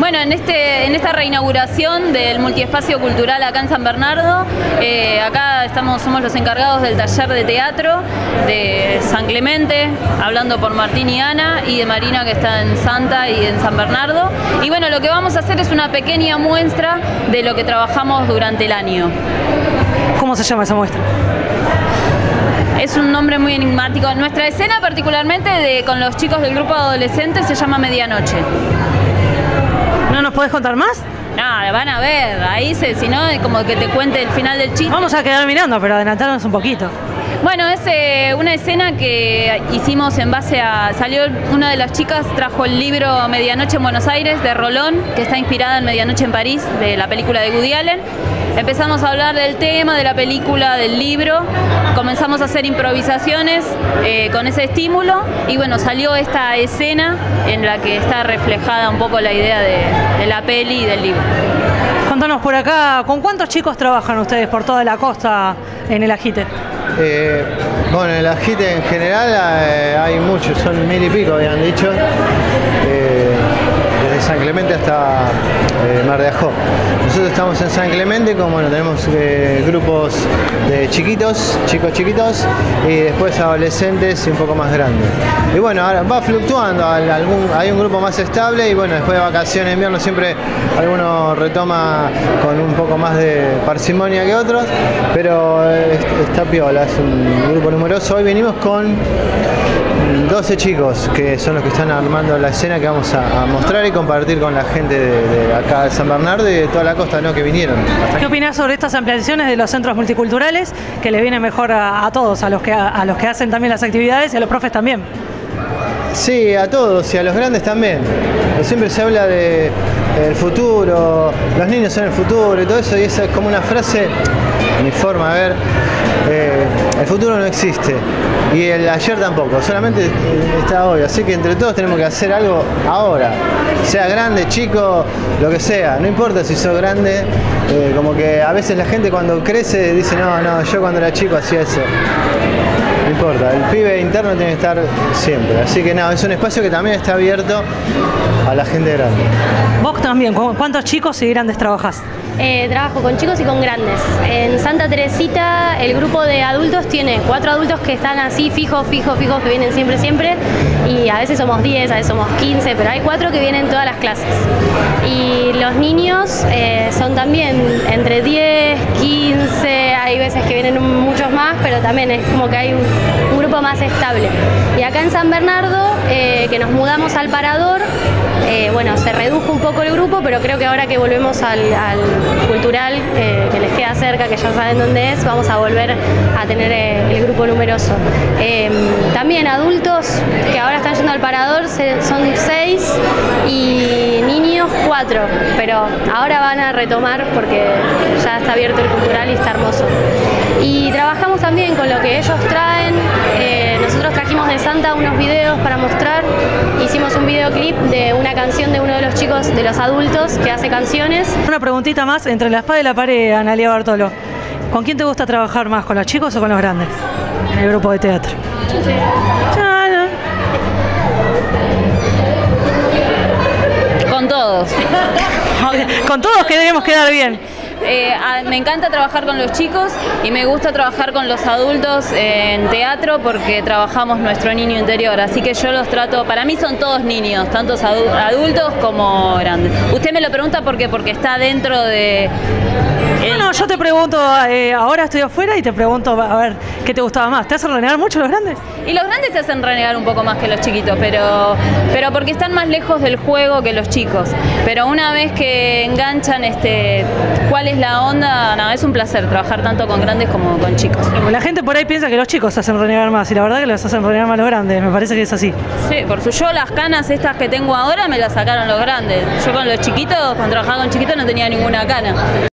Bueno, en esta reinauguración del multiespacio cultural acá en San Bernardo, acá somos los encargados del taller de teatro de San Clemente, hablando por Martín y Ana, y de Marina, que está en Santa y en San Bernardo. Y bueno, lo que vamos a hacer es una pequeña muestra de lo que trabajamos durante el año. ¿Cómo se llama esa muestra? Es un nombre muy enigmático. Nuestra escena particularmente con los chicos del grupo de adolescentes se llama Medianoche. ¿No nos podés contar más? No, van a ver, ahí si no, como que te cuente el final del chiste. Vamos a quedar mirando, pero adelantarnos un poquito. Bueno, es una escena que hicimos en base a... Salió una de las chicas, trajo el libro Medianoche en Buenos Aires, de Rolón, que está inspirada en Medianoche en París, de la película de Woody Allen. Empezamos a hablar del tema, de la película, del libro. Comenzamos a hacer improvisaciones con ese estímulo y bueno, salió esta escena en la que está reflejada un poco la idea de la peli y del libro. Contanos por acá, ¿con cuántos chicos trabajan ustedes por toda la costa en el Ajite? Bueno, en el Ajite en general hay muchos, son 1000 y pico habían dicho, desde San Clemente hasta Mar de Ajó. Nosotros estamos en San Clemente, bueno, tenemos grupos de chicos chiquitos y después adolescentes y un poco más grandes. Y bueno, ahora va fluctuando, hay un grupo más estable y bueno, después de vacaciones de invierno siempre alguno retoma con un poco más de parsimonia que otros, pero está piola, es un grupo numeroso. Hoy venimos con 12 chicos que son los que están armando la escena que vamos a mostrar y compartir con la gente de acá de San Bernardo y de toda la costa, ¿no?, que vinieron. ¿Qué opinás sobre estas ampliaciones de los centros multiculturales que les viene mejor a todos, a los que hacen también las actividades y a los profes también? Sí, a todos y a los grandes también. Siempre se habla del futuro, los niños son el futuro y todo eso, y esa es como una frase, mi forma de ver, el futuro no existe y el ayer tampoco, solamente está hoy, así que entre todos tenemos que hacer algo ahora, sea grande, chico, lo que sea, no importa si sos grande, como que a veces la gente cuando crece dice no, yo cuando era chico hacía eso. No importa, el pibe interno tiene que estar siempre, así que no, es un espacio que también está abierto a la gente grande. Vos también, ¿cuántos chicos y grandes trabajás? Trabajo con chicos y con grandes. En Santa Teresita el grupo de adultos tiene 4 adultos que están así fijos, que vienen siempre, y a veces somos 10, a veces somos 15, pero hay 4 que vienen todas las clases. Y los niños son también entre 10, 15, hay veces que vienen muchos más, pero también es como que hay un grupo más estable. Y acá en San Bernardo, que nos mudamos al Parador, bueno, se redujo un poco el grupo, pero creo que ahora que volvemos al cultural, que les queda cerca, que ya saben dónde es, vamos a volver a tener el grupo numeroso. También adultos que ahora están yendo al Parador son 6 y niños 4, pero ahora van a retomar porque ya está abierto el cultural y está hermoso. Y trabajamos también con lo que ellos traen. Nosotros trajimos de Santa unos videos para mostrar, hicimos un videoclip de una canción de uno de los chicos, de los adultos, que hace canciones. Una preguntita más, entre la espada y la pared, Analia Bartolo, ¿con quién te gusta trabajar más, con los chicos o con los grandes en el grupo de teatro? Sí. Con todos. Con todos queremos quedar bien. Me encanta trabajar con los chicos y me gusta trabajar con los adultos en teatro porque trabajamos nuestro niño interior, así que yo los trato, para mí son todos niños, tanto adultos como grandes. Usted me lo pregunta porque está dentro de... Bueno, yo te pregunto, ahora estoy afuera y te pregunto, a ver, ¿qué te gustaba más? ¿Te hacen renegar mucho los grandes? Y los grandes te hacen renegar un poco más que los chiquitos, pero porque están más lejos del juego que los chicos. Pero una vez que enganchan cuál es la onda, no, es un placer trabajar tanto con grandes como con chicos. La gente por ahí piensa que los chicos hacen renegar más y la verdad que los hacen renegar más los grandes, me parece que es así. Sí, yo las canas estas que tengo ahora me las sacaron los grandes. Yo con los chiquitos, cuando trabajaba con chiquitos no tenía ninguna cana.